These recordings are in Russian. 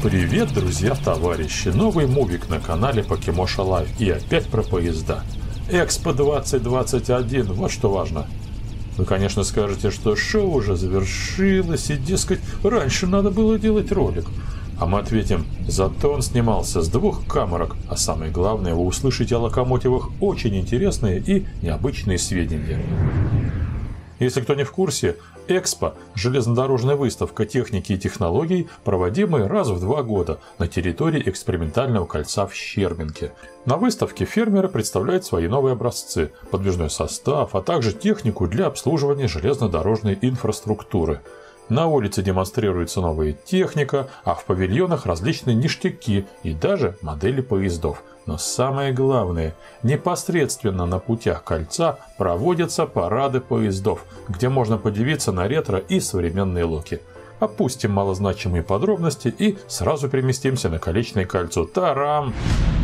Привет, друзья, товарищи! Новый мувик на канале Покемоша Лайв. И опять про поезда. Экспо 2021, вот что важно. Вы, конечно, скажете, что шоу уже завершилось, и, дескать, раньше надо было делать ролик. А мы ответим, зато он снимался с 2 камерок, а самое главное, вы услышите о локомотивах очень интересные и необычные сведения. Если кто не в курсе, Экспо – железнодорожная выставка техники и технологий, проводимая раз в 2 года на территории экспериментального кольца в Щербинке. На выставке фермеры представляют свои новые образцы, подвижной состав, а также технику для обслуживания железнодорожной инфраструктуры. На улице демонстрируется новая техника, а в павильонах различные ништяки и даже модели поездов. Но самое главное, непосредственно на путях кольца проводятся парады поездов, где можно подивиться на ретро и современные локи. Опустим малозначимые подробности и сразу переместимся на Колечное кольцо. Тарам!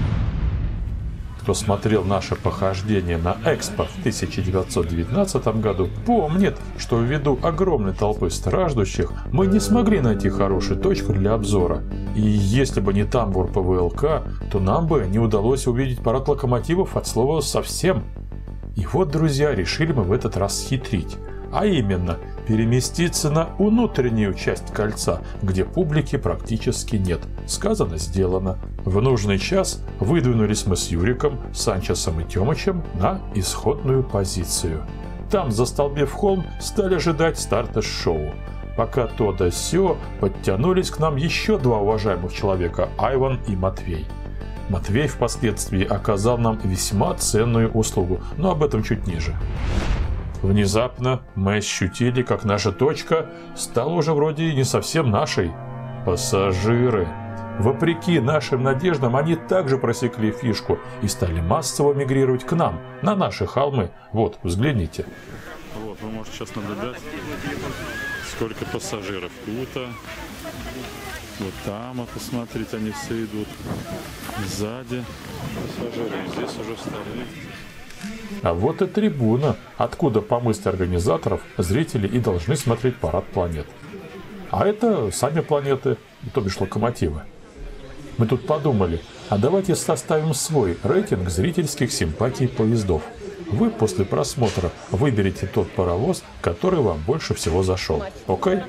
Кто смотрел наше похождение на Экспо в 1919 году, помнит, что ввиду огромной толпы страждущих мы не смогли найти хорошую точку для обзора. И если бы не тамбур ПВЛК, то нам бы не удалось увидеть парад локомотивов от слова совсем. И вот, друзья, решили мы в этот раз схитрить. А именно, переместиться на внутреннюю часть кольца, где публики практически нет. Сказано, сделано. В нужный час выдвинулись мы с Юриком, Санчесом и Тёмычем на исходную позицию. Там, застолбив холм, стали ожидать старта шоу. Пока то да сё, подтянулись к нам еще 2 уважаемых человека, Айван и Матвей. Матвей впоследствии оказал нам весьма ценную услугу, но об этом чуть ниже. Внезапно мы ощутили, как наша точка стала уже вроде и не совсем нашей. Пассажиры. Вопреки нашим надеждам, они также просекли фишку и стали массово мигрировать к нам, на наши холмы. Вот, взгляните. Вот, вы можете сейчас наблюдать, сколько пассажиров тут. Вот там, посмотрите, они все идут. Сзади пассажиры, здесь уже стали. А вот и трибуна, откуда, по мысли организаторов, зрители и должны смотреть парад планет. А это сами планеты, то бишь локомотивы. Мы тут подумали, а давайте составим свой рейтинг зрительских симпатий поездов. Вы после просмотра выберете тот паровоз, который вам больше всего зашел. Окей?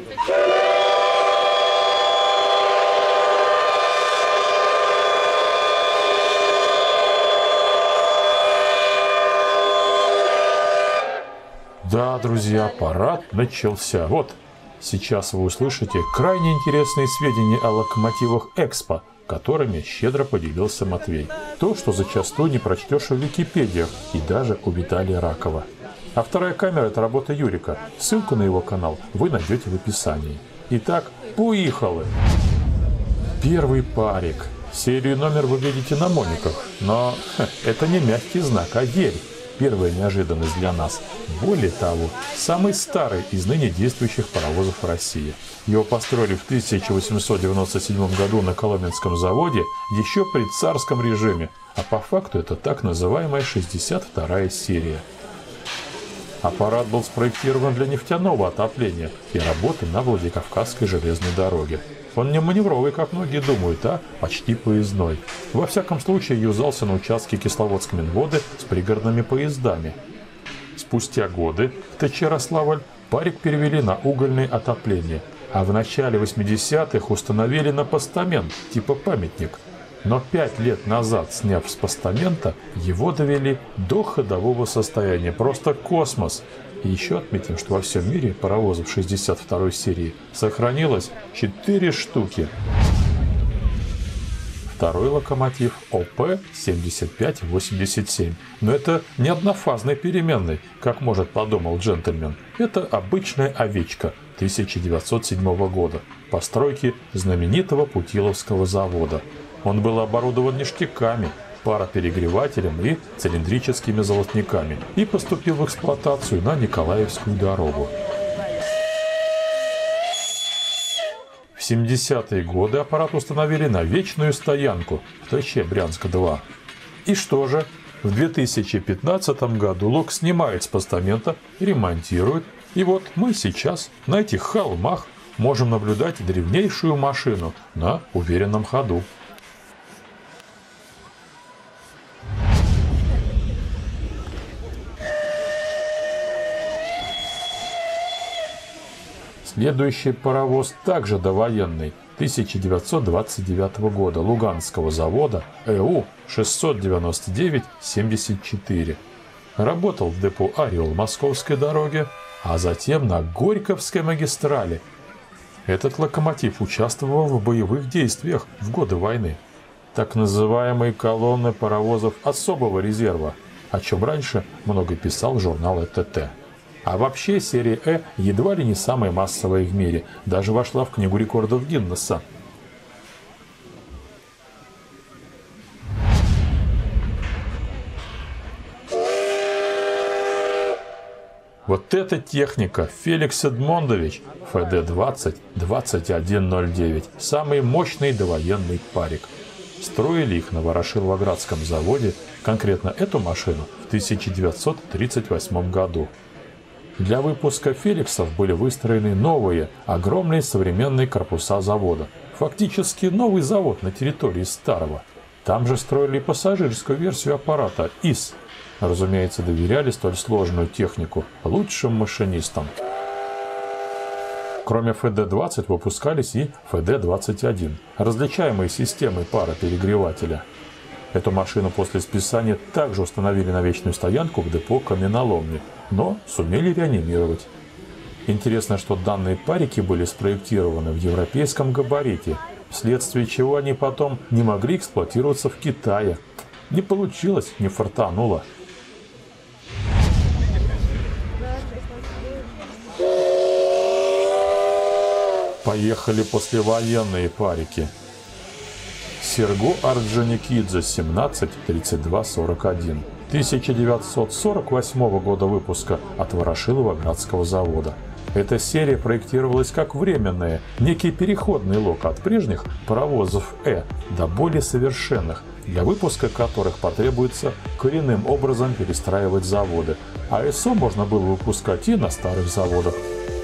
Да, друзья, парад начался. Вот, сейчас вы услышите крайне интересные сведения о локомотивах Экспо, которыми щедро поделился Матвей. То, что зачастую не прочтешь в Википедиях и даже у Виталия Ракова. А вторая камера – это работа Юрика. Ссылку на его канал вы найдете в описании. Итак, поехали! Первый парик. Серию номер вы видите на мониках, но это не мягкий знак, а ель. Первая неожиданность для нас. Более того, самый старый из ныне действующих паровозов России. Его построили в 1897 году на Коломенском заводе еще при царском режиме, а по факту это так называемая 62-я серия. Аппарат был спроектирован для нефтяного отопления и работы на Владикавказской железной дороге. Он не маневровый, как многие думают, а почти поездной. Во всяком случае, юзался на участке Кисловодск-Минводы с пригородными поездами. Спустя годы в ТЧ Ярославль парик перевели на угольное отопление, а в начале 80-х установили на постамент, типа памятник. Но 5 лет назад, сняв с постамента, его довели до ходового состояния. Просто космос! И еще отметим, что во всем мире паровозов 62-й серии сохранилось 4 штуки. Второй локомотив ОП-7587. Но это не однофазный переменный, как может подумал джентльмен. Это обычная овечка 1907 года, постройки знаменитого Путиловского завода. Он был оборудован ништяками, пароперегревателем и цилиндрическими золотниками и поступил в эксплуатацию на Николаевскую дорогу. В 70-е годы аппарат установили на вечную стоянку в ТЧ Брянска-2. И что же? В 2015 году лок снимает с постамента, ремонтирует. И вот мы сейчас на этих холмах можем наблюдать древнейшую машину на уверенном ходу. Следующий паровоз также довоенный, 1929 года, Луганского завода ЭУ 699-74. Работал в депо «Орел» Московской дороги, а затем на Горьковской магистрали. Этот локомотив участвовал в боевых действиях в годы войны. Так называемые колонны паровозов особого резерва, о чем раньше много писал журнал ЭТТ. А вообще серия «Э» едва ли не самая массовая в мире, даже вошла в книгу рекордов Гиннесса. Вот эта техника, Феликс Эдмондович, ФД-20-2109, самый мощный довоенный парик. Строили их на Ворошиловоградском заводе, конкретно эту машину, в 1938 году. Для выпуска «Феликсов» были выстроены новые, огромные современные корпуса завода. Фактически новый завод на территории старого. Там же строили пассажирскую версию аппарата ИС. Разумеется, доверяли столь сложную технику лучшим машинистам. Кроме ФД-20 выпускались и ФД-21, различаемые системой пароперегревателя. Эту машину после списания также установили на вечную стоянку в депо каменоломни, но сумели реанимировать. Интересно, что данные парики были спроектированы в европейском габарите, вследствие чего они потом не могли эксплуатироваться в Китае. Не получилось, не фартануло. Поехали послевоенные парики. Серго Орджоникидзе 17-32-41, 1948 года выпуска от Ворошиловоградского завода. Эта серия проектировалась как временная, некий переходный лок от прежних паровозов «Э» до более совершенных, для выпуска которых потребуется коренным образом перестраивать заводы, а СО можно было выпускать и на старых заводах.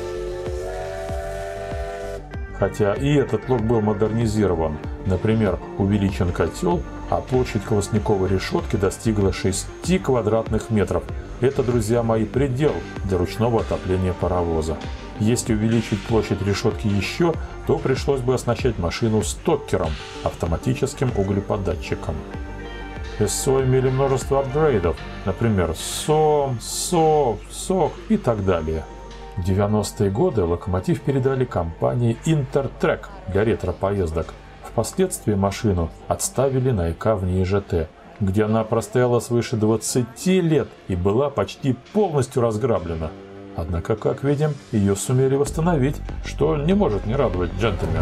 Хотя и этот лок был модернизирован. Например, увеличен котел, а площадь колосниковой решетки достигла 6 квадратных метров. Это, друзья мои, предел для ручного отопления паровоза. Если увеличить площадь решетки еще, то пришлось бы оснащать машину стокером, автоматическим углеподатчиком. СО имели множество апгрейдов, например, СОМ, СОВ, СОК и так далее. В 90-е годы локомотив передали компании Интертрек для ретро-поездок. Впоследствии машину отставили на ЭК в НИИЖТ, где она простояла свыше 20 лет и была почти полностью разграблена. Однако, как видим, ее сумели восстановить, что не может не радовать джентльмена.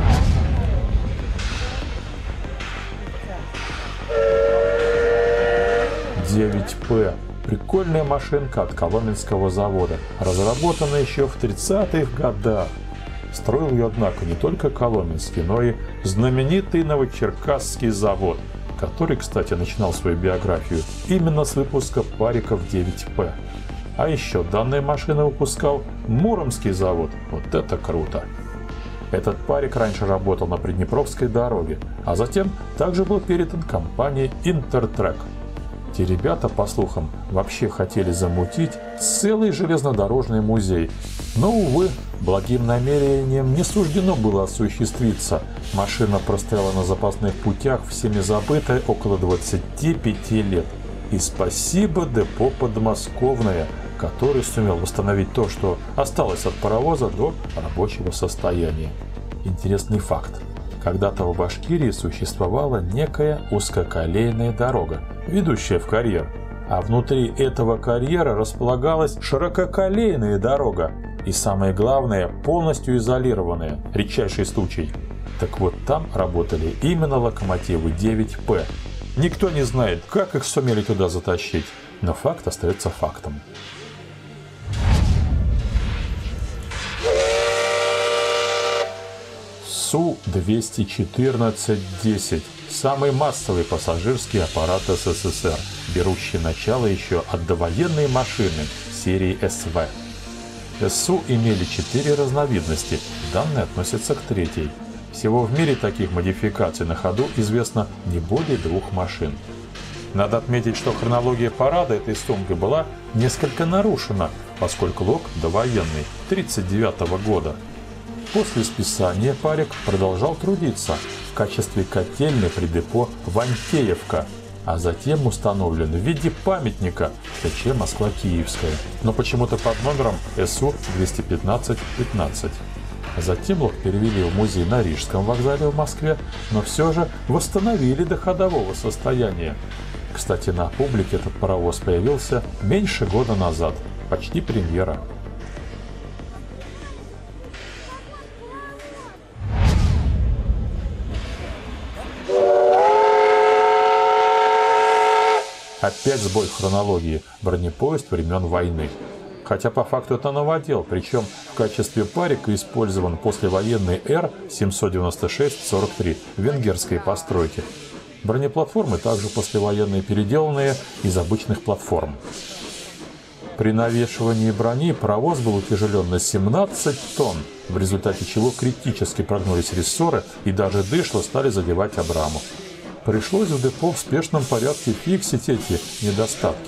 «9П». Прикольная машинка от Коломенского завода, разработанная еще в 30-х годах. Строил ее, однако, не только Коломенский, но и знаменитый Новочеркасский завод, который, кстати, начинал свою биографию именно с выпуска париков 9П. А еще данная машина выпускал Муромский завод. Вот это круто! Этот парик раньше работал на Приднепровской дороге, а затем также был передан компании Интертрек. Те ребята, по слухам, вообще хотели замутить целый железнодорожный музей. Но, увы, благим намерением не суждено было осуществиться. Машина простояла на запасных путях, всеми забытая, около 25 лет. И спасибо депо подмосковное, который сумел восстановить то, что осталось от паровоза до рабочего состояния. Интересный факт. Когда-то в Башкирии существовала некая узкоколейная дорога, ведущая в карьер. А внутри этого карьера располагалась ширококолейная дорога. И самое главное, полностью изолированная. Редчайший случай. Так вот, там работали именно локомотивы 9П. Никто не знает, как их сумели туда затащить. Но факт остается фактом. Су-214-10 – самый массовый пассажирский аппарат СССР, берущий начало еще от довоенной машины серии СВ. СУ имели 4 разновидности, данные относятся к третьей. Всего в мире таких модификаций на ходу известно не более 2 машин. Надо отметить, что хронология парада этой сумки была несколько нарушена, поскольку лог довоенный, 1939 года. После списания Парик продолжал трудиться в качестве котельной при депо Вантеевка, а затем установлен в виде памятника ТЧ Москва-Киевская, но почему-то под номером СУ-215-15. Затем лог перевели в музей на Рижском вокзале в Москве, но все же восстановили до ходового состояния. Кстати, на публике этот паровоз появился меньше года назад, почти премьера. Опять сбой хронологии, бронепоезд времен войны. Хотя по факту это новодел, причем в качестве Парика использован послевоенный Р-796-43 венгерской постройки. Бронеплатформы также послевоенные, переделанные из обычных платформ. При навешивании брони паровоз был утяжелен на 17 тонн, в результате чего критически прогнулись рессоры и даже дышло стали задевать обраму. Пришлось в депо в спешном порядке фиксить эти недостатки.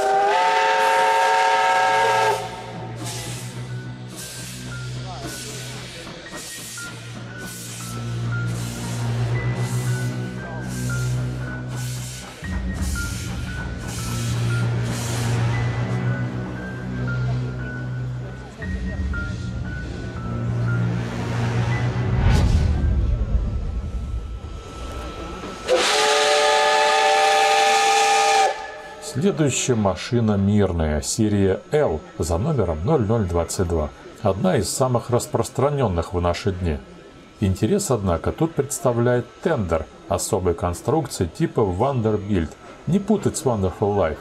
Следующая машина мирная, серия L за номером 0022. Одна из самых распространенных в наши дни. Интерес, однако, тут представляет тендер особой конструкции типа Vanderbilt. Не путать с Wonderful Life.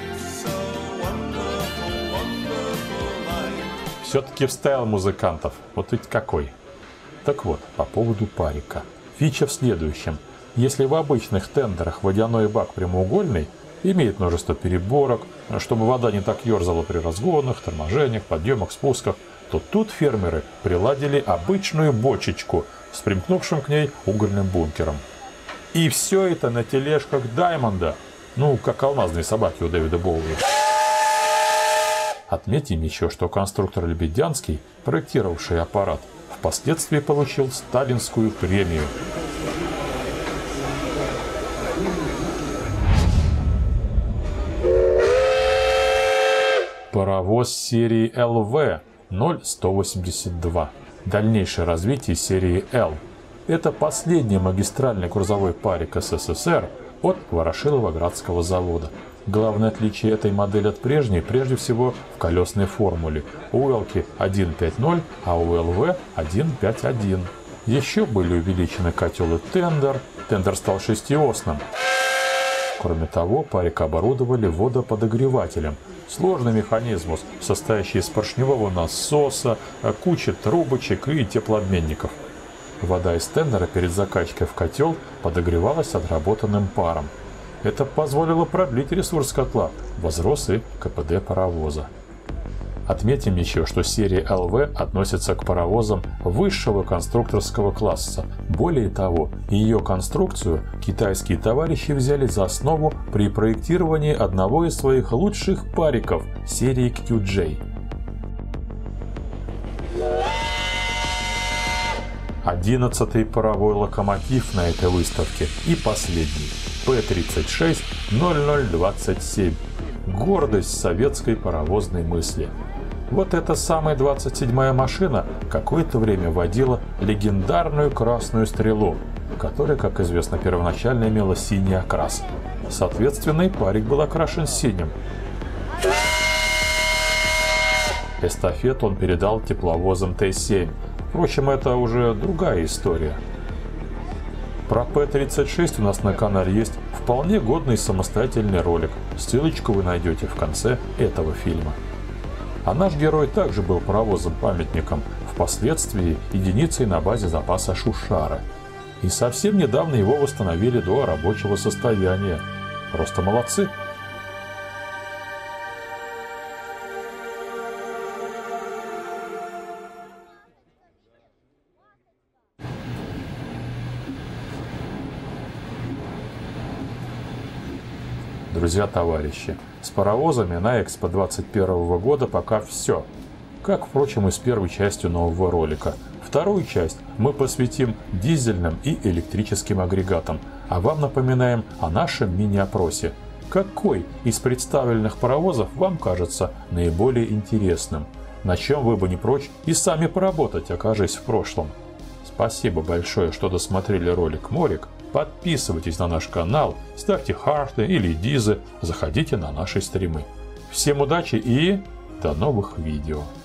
Все-таки вставил музыкантов. Вот ведь какой. Так вот, по поводу Парика. Фича в следующем. Если в обычных тендерах водяной бак прямоугольный, имеет множество переборок, чтобы вода не так ерзала при разгонах, торможениях, подъемах, спусках, то тут фермеры приладили обычную бочечку с примкнувшим к ней угольным бункером. И все это на тележках Даймонда, ну, как алмазные собаки у Дэвида Боуи. Отметим еще, что конструктор Лебедянский, проектировавший аппарат, впоследствии получил сталинскую премию. Паровоз серии ЛВ 0182. Дальнейшее развитие серии Л. Это последний магистральный грузовой парик СССР от Ворошилово-Градского завода. Главное отличие этой модели от прежней прежде всего в колесной формуле. У Л-ки 1.5.0, а у ЛВ 1.5.1. Еще были увеличены котел и тендер. Тендер стал шестиосным. Кроме того, парик оборудовали водоподогревателем. Сложный механизм, состоящий из поршневого насоса, кучи трубочек и теплообменников. Вода из тендера перед закачкой в котел подогревалась отработанным паром. Это позволило продлить ресурс котла, возрос и КПД паровоза. Отметим еще, что серия ЛВ относится к паровозам высшего конструкторского класса. Более того, ее конструкцию китайские товарищи взяли за основу при проектировании одного из своих лучших париков серии QJ. 11-й паровой локомотив на этой выставке и последний – П-36-0027. Гордость советской паровозной мысли. Вот эта самая 27-я машина какое-то время водила легендарную красную стрелу, которая, как известно, первоначально имела синий окрас. Соответственно, и парик был окрашен синим. Эстафету он передал тепловозам Т-7. Впрочем, это уже другая история. Про П-36 у нас на канале есть вполне годный самостоятельный ролик. Ссылочку вы найдете в конце этого фильма. А наш герой также был паровозом-памятником, впоследствии единицей на базе запаса Шушара. И совсем недавно его восстановили до рабочего состояния. Просто молодцы! друзья, товарищи, с паровозами на Экспо 2021 года пока все. Как, впрочем, и с первой частью нового ролика. Вторую часть мы посвятим дизельным и электрическим агрегатам, а вам напоминаем о нашем мини-опросе. Какой из представленных паровозов вам кажется наиболее интересным? На чем вы бы не прочь и сами поработать, окажись в прошлом. Спасибо большое, что досмотрели ролик Морик. Подписывайтесь на наш канал, ставьте харты или дизы, заходите на наши стримы. Всем удачи и до новых видео!